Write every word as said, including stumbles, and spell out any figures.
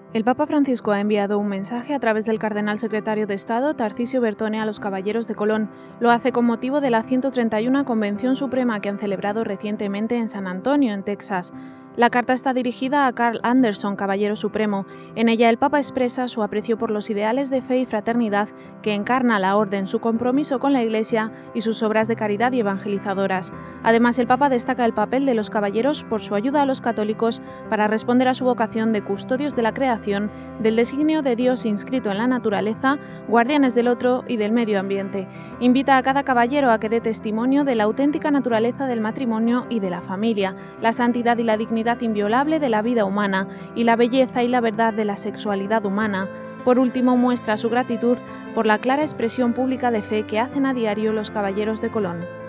El Papa Francisco ha enviado un mensaje a través del cardenal secretario de Estado, Tarcisio Bertone, a los Caballeros de Colón. Lo hace con motivo de la ciento treinta y una Convención Suprema que han celebrado recientemente en San Antonio, en Texas. La carta está dirigida a Carl Anderson, Caballero Supremo. En ella el Papa expresa su aprecio por los ideales de fe y fraternidad que encarna la Orden, su compromiso con la Iglesia y sus obras de caridad y evangelizadoras. Además, el Papa destaca el papel de los caballeros por su ayuda a los católicos para responder a su vocación de custodios de la creación, del designio de Dios inscrito en la naturaleza, guardianes del otro y del medio ambiente. Invita a cada caballero a que dé testimonio de la auténtica naturaleza del matrimonio y de la familia, la santidad y la dignidad inviolable de la vida humana y la belleza y la verdad de la sexualidad humana. Por último, muestra su gratitud por la clara expresión pública de fe que hacen a diario los Caballeros de Colón.